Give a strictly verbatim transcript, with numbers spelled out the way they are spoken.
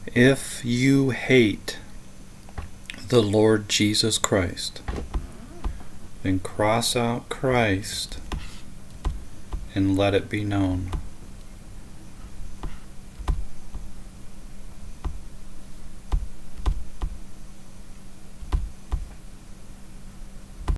If you hate the Lord Jesus Christ, then cross out Christ and let it be known.